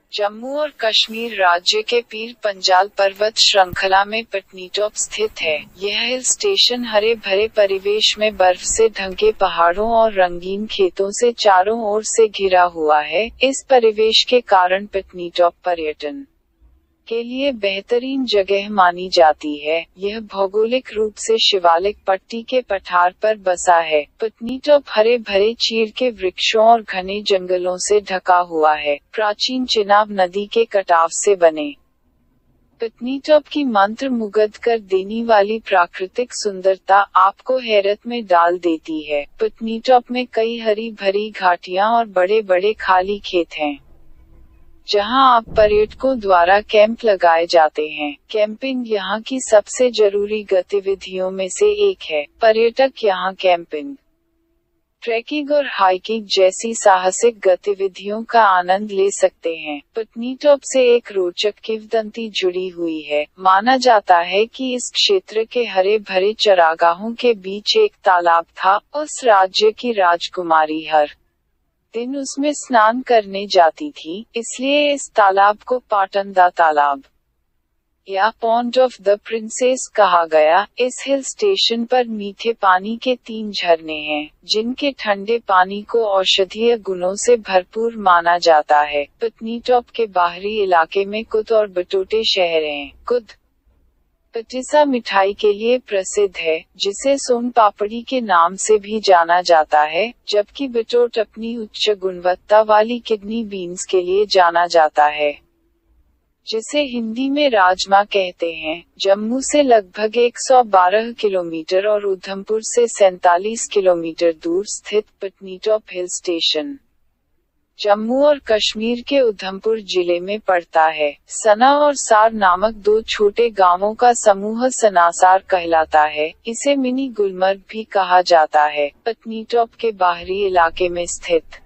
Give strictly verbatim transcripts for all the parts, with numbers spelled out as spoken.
जम्मू और कश्मीर राज्य के पीर पंजाल पर्वत श्रृंखला में पटनीटॉप स्थित है। यह हिल स्टेशन हरे भरे परिवेश में बर्फ से ढके पहाड़ों और रंगीन खेतों से चारों ओर से घिरा हुआ है। इस परिवेश के कारण पटनीटॉप पर्यटन के लिए बेहतरीन जगह मानी जाती है। यह भौगोलिक रूप से शिवालिक पट्टी के पठार पर बसा है। पटनीटॉप हरे भरे चीड़ के वृक्षों और घने जंगलों से ढका हुआ है। प्राचीन चिनाब नदी के कटाव से बने पटनीटॉप की मंत्र मुग्ध कर देने वाली प्राकृतिक सुंदरता आपको हैरत में डाल देती है। पटनीटॉप में कई हरी भरी घाटियां और बड़े बड़े खाली खेत हैं, जहां आप पर्यटकों द्वारा कैंप लगाए जाते हैं। कैंपिंग यहाँ की सबसे जरूरी गतिविधियों में से एक है। पर्यटक यहाँ कैंपिंग, ट्रैकिंग और हाइकिंग जैसी साहसिक गतिविधियों का आनंद ले सकते हैं। पटनीटॉप से एक रोचक किंवदंती जुड़ी हुई है। माना जाता है कि इस क्षेत्र के हरे भरे चरागाहों के बीच एक तालाब था। उस राज्य की राजकुमारी हर दिन उसमें स्नान करने जाती थी, इसलिए इस तालाब को पाटनदा तालाब या पॉन्ड ऑफ द प्रिंसेस कहा गया। इस हिल स्टेशन पर मीठे पानी के तीन झरने हैं, जिनके ठंडे पानी को औषधीय गुणों से भरपूर माना जाता है। पटनीटॉप के बाहरी इलाके में कुद और बटोटे शहर हैं। कुद पटिसा मिठाई के लिए प्रसिद्ध है, जिसे सोन पापड़ी के नाम से भी जाना जाता है, जबकि बटोट अपनी उच्च गुणवत्ता वाली किडनी बीन्स के लिए जाना जाता है, जिसे हिंदी में राजमा कहते हैं। जम्मू से लगभग एक सौ बारह किलोमीटर और उधमपुर से सैंतालीस किलोमीटर दूर स्थित पटनीटॉप हिल स्टेशन जम्मू और कश्मीर के उधमपुर जिले में पड़ता है। सना और सार नामक दो छोटे गांवों का समूह सनासार कहलाता है। इसे मिनी गुलमर्ग भी कहा जाता है। पटनीटॉप के बाहरी इलाके में स्थित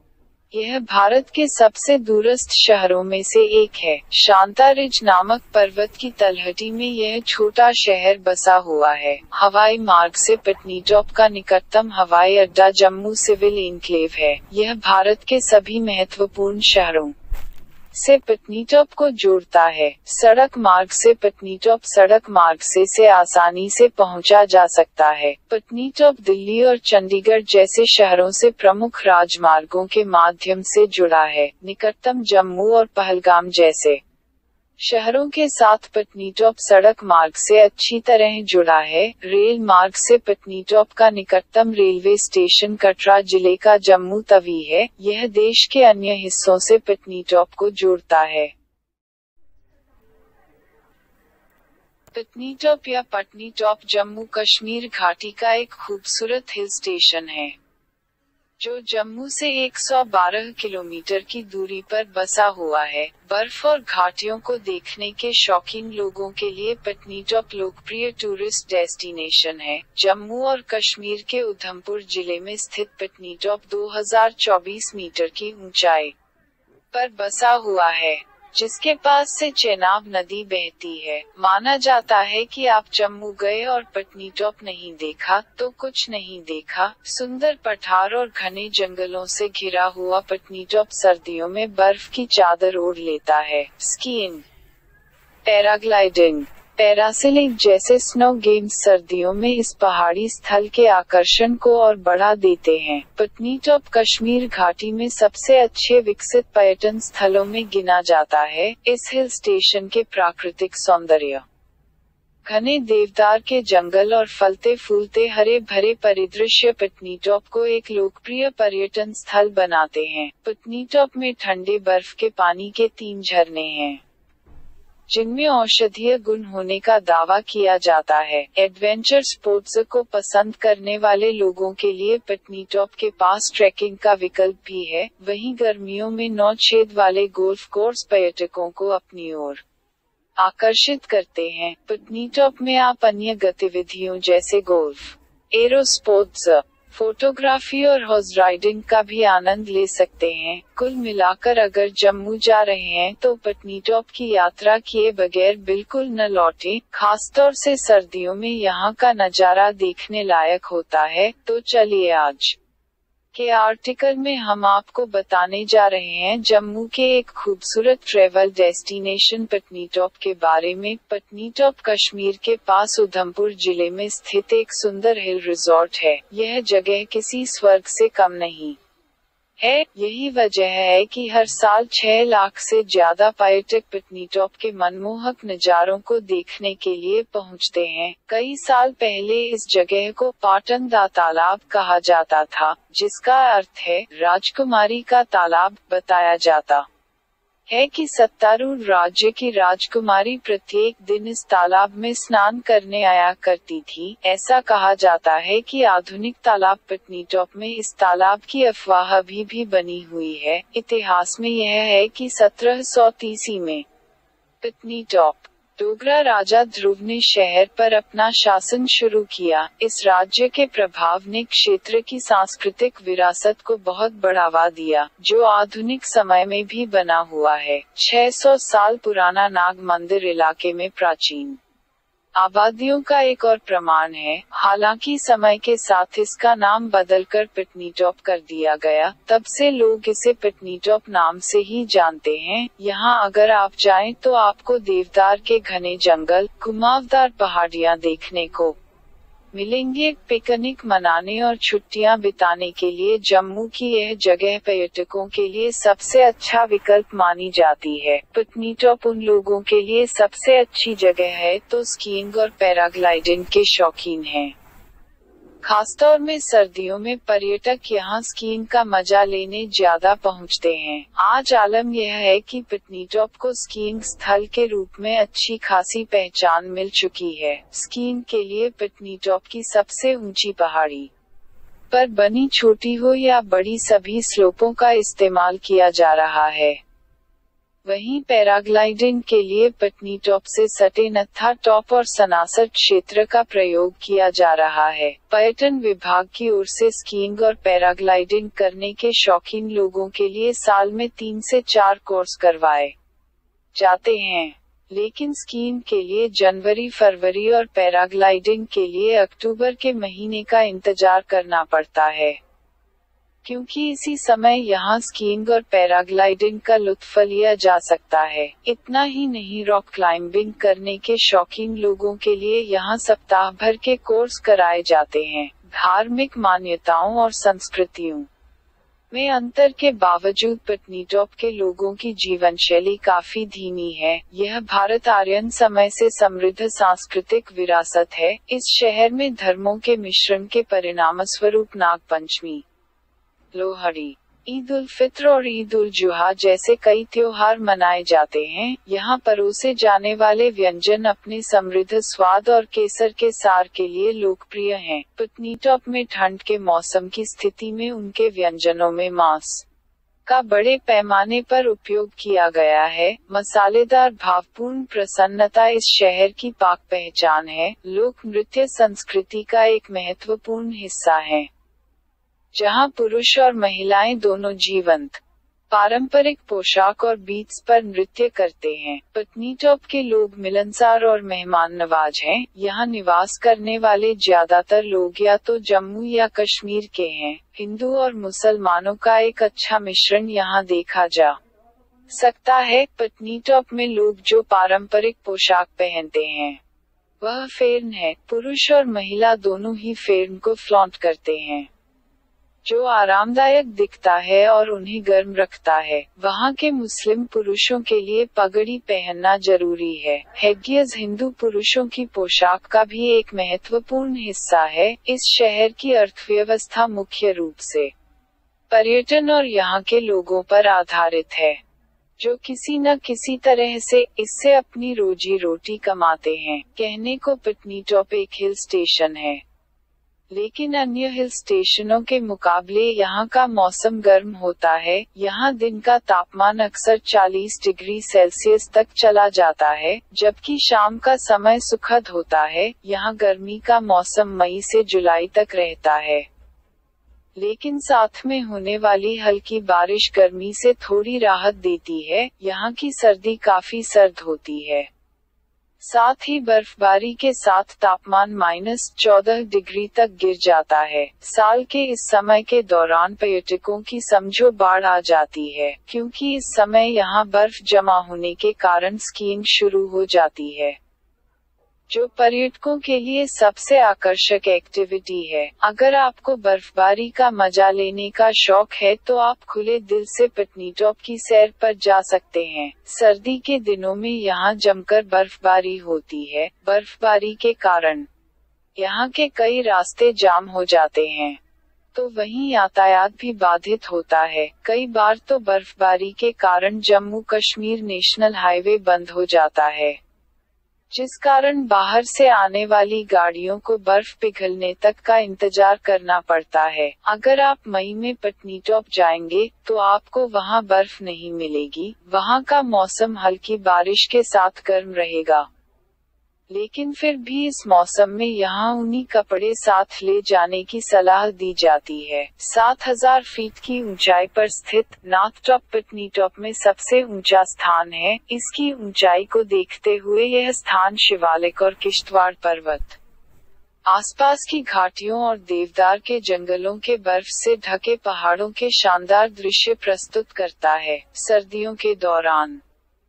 यह भारत के सबसे दूरस्थ शहरों में से एक है। शांता रिज नामक पर्वत की तलहटी में यह छोटा शहर बसा हुआ है। हवाई मार्ग से पटनीटॉप का निकटतम हवाई अड्डा जम्मू सिविल एन्क्लेव है। यह भारत के सभी महत्वपूर्ण शहरों से पटनीटॉप को जोड़ता है। सड़क मार्ग से पटनीटॉप सड़क मार्ग से से आसानी से पहुंचा जा सकता है। पटनीटॉप दिल्ली और चंडीगढ़ जैसे शहरों से प्रमुख राजमार्गों के माध्यम से जुड़ा है। निकटतम जम्मू और पहलगाम जैसे शहरों के साथ पटनीटॉप सड़क मार्ग से अच्छी तरह जुड़ा है। रेल मार्ग से पटनीटॉप का निकटतम रेलवे स्टेशन कटरा जिले का जम्मू तवी है। यह देश के अन्य हिस्सों से पटनीटॉप को जोड़ता है। पटनीटॉप या पटनीटॉप जम्मू कश्मीर घाटी का एक खूबसूरत हिल स्टेशन है, जो जम्मू से एक सौ बारह किलोमीटर की दूरी पर बसा हुआ है। बर्फ और घाटियों को देखने के शौकीन लोगों के लिए पटनीटॉप लोकप्रिय टूरिस्ट डेस्टिनेशन है। जम्मू और कश्मीर के उधमपुर जिले में स्थित पटनीटॉप दो हज़ार चौबीस मीटर की ऊंचाई पर बसा हुआ है, जिसके पास से चेनाब नदी बहती है। माना जाता है कि आप जम्मू गए और पटनीटॉप नहीं देखा तो कुछ नहीं देखा। सुंदर पठार और घने जंगलों से घिरा हुआ पटनीटॉप सर्दियों में बर्फ की चादर ओढ़ लेता है। स्कीइंग, पैराग्लाइडिंग, पैरासेलिंग जैसे स्नो गेम्स सर्दियों में इस पहाड़ी स्थल के आकर्षण को और बढ़ा देते हैं। पटनीटॉप कश्मीर घाटी में सबसे अच्छे विकसित पर्यटन स्थलों में गिना जाता है। इस हिल स्टेशन के प्राकृतिक सौंदर्य, घने देवदार के जंगल और फलते फूलते हरे भरे परिदृश्य पटनीटॉप को एक लोकप्रिय पर्यटन स्थल बनाते हैं। पटनीटॉप में ठंडे बर्फ के पानी के तीन झरने हैं, जिनमें औषधीय गुण होने का दावा किया जाता है। एडवेंचर स्पोर्ट्स को पसंद करने वाले लोगों के लिए पटनीटॉप के पास ट्रैकिंग का विकल्प भी है। वहीं गर्मियों में नौ छेद वाले गोल्फ कोर्स पर्यटकों को अपनी ओर आकर्षित करते हैं। पटनीटॉप में आप अन्य गतिविधियों जैसे गोल्फ, एरो स्पोर्ट्स, फोटोग्राफी और हॉर्स राइडिंग का भी आनंद ले सकते हैं। कुल मिलाकर अगर जम्मू जा रहे हैं तो पटनीटॉप की यात्रा किए बगैर बिल्कुल न लौटें। खासतौर से सर्दियों में यहाँ का नजारा देखने लायक होता है। तो चलिए आज के आर्टिकल में हम आपको बताने जा रहे हैं जम्मू के एक खूबसूरत ट्रेवल डेस्टिनेशन पटनीटॉप के बारे में। पटनीटॉप कश्मीर के पास उधमपुर जिले में स्थित एक सुंदर हिल रिजॉर्ट है। यह जगह किसी स्वर्ग से कम नहीं है। यही वजह है कि हर साल छह लाख से ज्यादा पर्यटक पटनीटॉप के मनमोहक नज़ारों को देखने के लिए पहुंचते हैं। कई साल पहले इस जगह को पाटन दा तालाब कहा जाता था, जिसका अर्थ है राजकुमारी का तालाब। बताया जाता है कि सत्तारूढ़ राज्य की राजकुमारी प्रत्येक दिन इस तालाब में स्नान करने आया करती थी। ऐसा कहा जाता है कि आधुनिक तालाब पटनीटॉप में इस तालाब की अफवाह अभी भी बनी हुई है। इतिहास में यह है कि सत्रह सौ तीस में पटनीटॉप डोगरा राजा ध्रुव ने शहर पर अपना शासन शुरू किया। इस राज्य के प्रभाव ने क्षेत्र की सांस्कृतिक विरासत को बहुत बढ़ावा दिया, जो आधुनिक समय में भी बना हुआ है। छह सौ साल पुराना नाग मंदिर इलाके में प्राचीन आबादियों का एक और प्रमाण है। हालांकि समय के साथ इसका नाम बदलकर पटनीटॉप कर दिया गया, तब से लोग इसे पटनीटॉप नाम से ही जानते हैं। यहाँ अगर आप जाएं तो आपको देवदार के घने जंगल, घुमावदार पहाड़ियाँ देखने को मिलेंगे। पिकनिक मनाने और छुट्टियां बिताने के लिए जम्मू की यह जगह पर्यटकों के लिए सबसे अच्छा विकल्प मानी जाती है। पटनीटॉप उन लोगों के लिए सबसे अच्छी जगह है तो स्कीइंग और पैराग्लाइडिंग के शौकीन हैं। खासतौर में सर्दियों में पर्यटक यहाँ स्कीइंग का मजा लेने ज्यादा पहुँचते हैं। आज आलम यह है कि पटनीटॉप को स्कीइंग स्थल के रूप में अच्छी खासी पहचान मिल चुकी है। स्कीइंग के लिए पटनीटॉप की सबसे ऊंची पहाड़ी पर बनी छोटी हो या बड़ी सभी स्लोपों का इस्तेमाल किया जा रहा है। वहीं पैराग्लाइडिंग के लिए पटनीटॉप से सटे नत्था टॉप और सनासर क्षेत्र का प्रयोग किया जा रहा है। पर्यटन विभाग की ओर से स्कीइंग और पैराग्लाइडिंग करने के शौकीन लोगों के लिए साल में तीन से चार कोर्स करवाए जाते हैं, लेकिन स्कीइंग के लिए जनवरी फरवरी और पैराग्लाइडिंग के लिए अक्टूबर के महीने का इंतजार करना पड़ता है, क्योंकि इसी समय यहाँ स्कीइंग और पैराग्लाइडिंग का लुत्फ लिया जा सकता है। इतना ही नहीं, रॉक क्लाइंबिंग करने के शौकीन लोगों के लिए यहाँ सप्ताह भर के कोर्स कराए जाते हैं। धार्मिक मान्यताओं और संस्कृतियों में अंतर के बावजूद पटनीटॉप के लोगों की जीवन शैली काफी धीमी है। यह भारत आर्यन समय से समृद्ध सांस्कृतिक विरासत है। इस शहर में धर्मों के मिश्रण के परिणामस्वरूप नागपंचमी, लोहड़ी, ईद उल फित्र और ईद उल जुहा जैसे कई त्योहार मनाए जाते हैं। यहाँ परोसे जाने वाले व्यंजन अपने समृद्ध स्वाद और केसर के सार के लिए लोकप्रिय हैं। पटनीटॉप में ठंड के मौसम की स्थिति में उनके व्यंजनों में मांस का बड़े पैमाने पर उपयोग किया गया है। मसालेदार भावपूर्ण प्रसन्नता इस शहर की पाक पहचान है। लोक नृत्य संस्कृति का एक महत्वपूर्ण हिस्सा है, जहां पुरुष और महिलाएं दोनों जीवंत पारंपरिक पोशाक और बीट्स पर नृत्य करते हैं। पटनीटॉप के लोग मिलनसार और मेहमान नवाज हैं। यहाँ निवास करने वाले ज्यादातर लोग या तो जम्मू या कश्मीर के हैं। हिंदू और मुसलमानों का एक अच्छा मिश्रण यहाँ देखा जा सकता है। पटनीटॉप में लोग जो पारंपरिक पोशाक पहनते हैं वह फेर्न है। पुरुष और महिला दोनों ही फेर्न को फ्लॉन्ट करते हैं, जो आरामदायक दिखता है और उन्हें गर्म रखता है। वहाँ के मुस्लिम पुरुषों के लिए पगड़ी पहनना जरूरी है। हेगियज हिंदू पुरुषों की पोशाक का भी एक महत्वपूर्ण हिस्सा है। इस शहर की अर्थव्यवस्था मुख्य रूप से पर्यटन और यहाँ के लोगों पर आधारित है, जो किसी न किसी तरह से इससे अपनी रोजी रोटी कमाते हैं। कहने को पटनीटॉप एक हिल स्टेशन है, लेकिन अन्य हिल स्टेशनों के मुकाबले यहाँ का मौसम गर्म होता है। यहाँ दिन का तापमान अक्सर चालीस डिग्री सेल्सियस तक चला जाता है, जबकि शाम का समय सुखद होता है। यहाँ गर्मी का मौसम मई से जुलाई तक रहता है, लेकिन साथ में होने वाली हल्की बारिश गर्मी से थोड़ी राहत देती है। यहाँ की सर्दी काफी सर्द होती है। साथ ही बर्फबारी के साथ तापमान माइनस चौदह डिग्री तक गिर जाता है। साल के इस समय के दौरान पर्यटकों की समझो बाढ़ आ जाती है, क्योंकि इस समय यहाँ बर्फ जमा होने के कारण स्कीइंग शुरू हो जाती है, जो पर्यटकों के लिए सबसे आकर्षक एक्टिविटी है। अगर आपको बर्फबारी का मजा लेने का शौक है तो आप खुले दिल से पटनीटॉप की सैर पर जा सकते हैं। सर्दी के दिनों में यहाँ जमकर बर्फबारी होती है। बर्फबारी के कारण यहाँ के कई रास्ते जाम हो जाते हैं, तो वहीं यातायात भी बाधित होता है। कई बार तो बर्फबारी के कारण जम्मू कश्मीर नेशनल हाईवे बंद हो जाता है, जिस कारण बाहर से आने वाली गाड़ियों को बर्फ पिघलने तक का इंतजार करना पड़ता है। अगर आप मई में पटनीटॉप जाएंगे तो आपको वहां बर्फ नहीं मिलेगी। वहां का मौसम हल्की बारिश के साथ गर्म रहेगा, लेकिन फिर भी इस मौसम में यहाँ ऊनी कपड़े साथ ले जाने की सलाह दी जाती है। सात हज़ार फीट की ऊंचाई पर स्थित नाथटॉप पटनीटॉप में सबसे ऊंचा स्थान है। इसकी ऊंचाई को देखते हुए यह स्थान शिवालिक और किश्तवाड़ पर्वत, आसपास की घाटियों और देवदार के जंगलों के बर्फ से ढके पहाड़ों के शानदार दृश्य प्रस्तुत करता है। सर्दियों के दौरान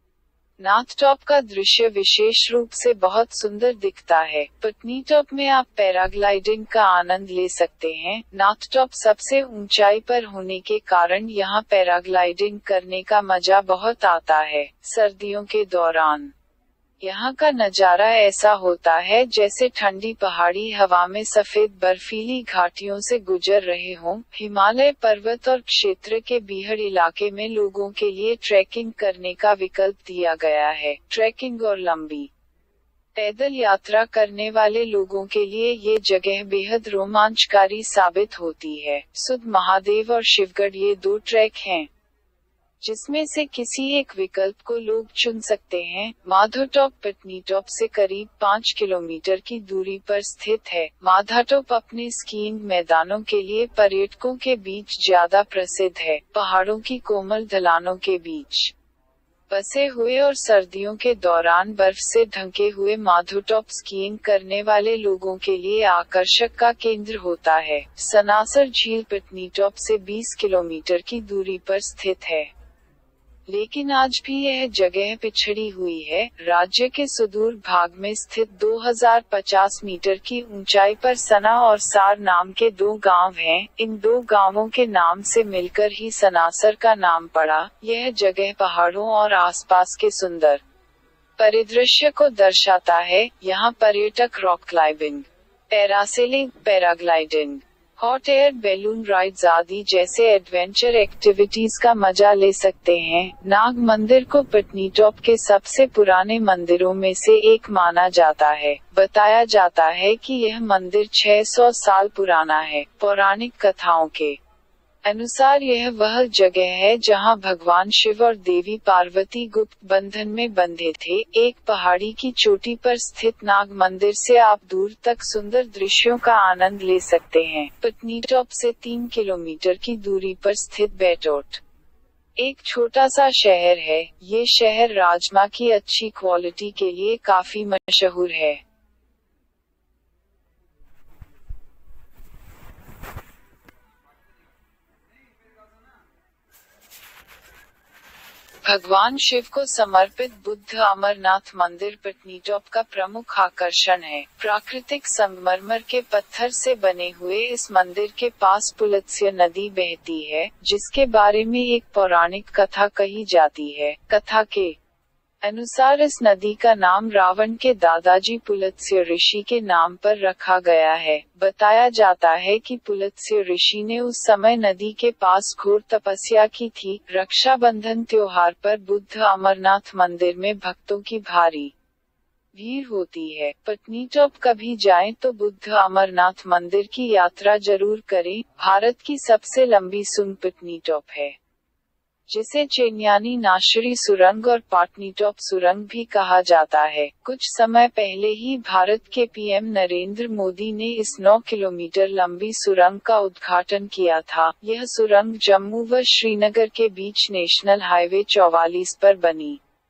नाथटॉप का दृश्य विशेष रूप से बहुत सुंदर दिखता है। पटनीटॉप में आप पैराग्लाइडिंग का आनंद ले सकते हैं। नाथटॉप सबसे ऊंचाई पर होने के कारण यहाँ पैराग्लाइडिंग करने का मजा बहुत आता है। सर्दियों के दौरान यहाँ का नजारा ऐसा होता है जैसे ठंडी पहाड़ी हवा में सफेद बर्फीली घाटियों से गुजर रहे हों। हिमालय पर्वत और क्षेत्र के बीहड़ इलाके में लोगों के लिए ट्रैकिंग करने का विकल्प दिया गया है। ट्रैकिंग और लंबी पैदल यात्रा करने वाले लोगों के लिए ये जगह बेहद रोमांचकारी साबित होती है। सुध महादेव और शिवगढ़ ये दो ट्रैक हैं, जिसमें से किसी एक विकल्प को लोग चुन सकते हैं। माधवटॉप पटनीटॉप से करीब पाँच किलोमीटर की दूरी पर स्थित है। माधवटॉप अपने स्कीइंग मैदानों के लिए पर्यटकों के बीच ज्यादा प्रसिद्ध है। पहाड़ों की कोमल ढलानों के बीच बसे हुए और सर्दियों के दौरान बर्फ से ढके हुए माधवटॉप स्कीइंग करने वाले लोगों के लिए आकर्षक का केंद्र होता है। सनासर झील पटनीटॉप से बीस किलोमीटर की दूरी पर स्थित है, लेकिन आज भी यह जगह पिछड़ी हुई है। राज्य के सुदूर भाग में स्थित दो हज़ार पचास मीटर की ऊंचाई पर सना और सार नाम के दो गांव हैं। इन दो गांवों के नाम से मिलकर ही सनासर का नाम पड़ा। यह जगह पहाड़ों और आसपास के सुंदर परिदृश्य को दर्शाता है। यहाँ पर्यटक rock climbing, parasailing, paragliding, hot air balloon rides आदि जैसे एडवेंचर एक्टिविटीज का मजा ले सकते हैं। नाग मंदिर को पटनीटॉप के सबसे पुराने मंदिरों में से एक माना जाता है। बताया जाता है कि यह मंदिर छह सौ साल पुराना है। पौराणिक कथाओं के अनुसार यह वह जगह है जहां भगवान शिव और देवी पार्वती गुप्त बंधन में बंधे थे। एक पहाड़ी की चोटी पर स्थित नाग मंदिर से आप दूर तक सुंदर दृश्यों का आनंद ले सकते हैं। पटनीटॉप से तीन किलोमीटर की दूरी पर स्थित बैटोट एक छोटा सा शहर है। ये शहर राजमा की अच्छी क्वालिटी के लिए काफी मशहूर है। भगवान शिव को समर्पित बुद्ध अमरनाथ मंदिर पटनीटॉप का प्रमुख आकर्षण है। प्राकृतिक संगमरमर के पत्थर से बने हुए इस मंदिर के पास पुलत्स्य नदी बहती है, जिसके बारे में एक पौराणिक कथा कही जाती है। कथा के अनुसार इस नदी का नाम रावण के दादाजी पुलत्स्य ऋषि के नाम पर रखा गया है। बताया जाता है कि पुलत्स्य ऋषि ने उस समय नदी के पास घोर तपस्या की थी। रक्षाबंधन त्योहार पर बुद्ध अमरनाथ मंदिर में भक्तों की भारी भीड़ होती है। पटनीटॉप कभी जाएं तो बुद्ध अमरनाथ मंदिर की यात्रा जरूर करें। भारत की सबसे लंबी सुरंग पटनीटॉप है, जिसे चेन्यानी नाशरी सुरंग और पाटनीटॉप सुरंग भी कहा जाता है। कुछ समय पहले ही भारत के पीएम नरेंद्र मोदी ने इस नौ किलोमीटर लंबी सुरंग का उद्घाटन किया था। यह सुरंग जम्मू व श्रीनगर के बीच नेशनल हाईवे चौवालीस पर बनी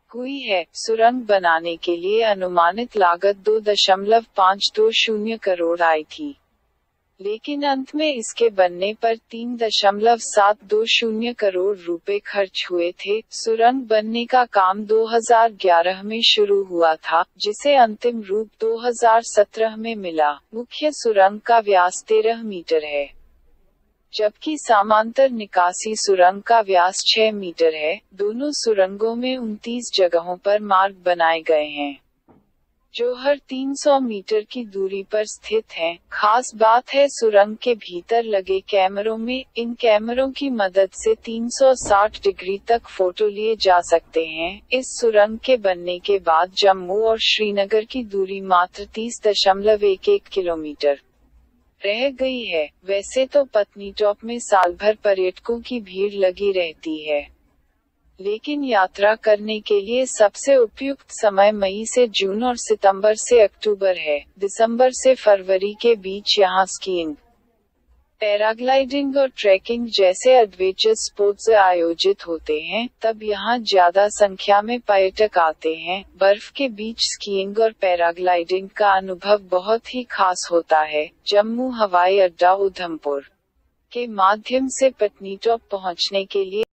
हुई है। सुरंग बनाने के लिए अनुमानित लागत दो दशमलव पाँच दो शून्य करोड़ आई थी, लेकिन अंत में इसके बनने पर तीन दशमलव सात दो शून्य करोड़ रुपए खर्च हुए थे। सुरंग बनने का काम दो हज़ार ग्यारह में शुरू हुआ था, जिसे अंतिम रूप दो हज़ार सत्रह में मिला। मुख्य सुरंग का व्यास तेरह मीटर है, जबकि समांतर निकासी सुरंग का व्यास छह मीटर है। दोनों सुरंगों में उनतीस जगहों पर मार्ग बनाए गए हैं, जो हर तीन सौ मीटर की दूरी पर स्थित हैं। खास बात है सुरंग के भीतर लगे कैमरों में। इन कैमरों की मदद से तीन सौ साठ डिग्री तक फोटो लिए जा सकते हैं। इस सुरंग के बनने के बाद जम्मू और श्रीनगर की दूरी मात्र तीस दशमलव एक एक किलोमीटर रह गई है। वैसे तो पत्नीटॉप में साल भर पर्यटकों की भीड़ लगी रहती है, लेकिन यात्रा करने के लिए सबसे उपयुक्त समय मई से जून और सितंबर से अक्टूबर है। दिसंबर से फरवरी के बीच यहाँ स्कीइंग, पैराग्लाइडिंग और ट्रैकिंग जैसे एडवेंचर स्पोर्ट्स आयोजित होते हैं। तब यहाँ ज्यादा संख्या में पर्यटक आते हैं। बर्फ के बीच स्कीइंग और पैराग्लाइडिंग का अनुभव बहुत ही खास होता है। जम्मू हवाई अड्डा उधमपुर के माध्यम से पत्नीटॉप पहुँचने के लिए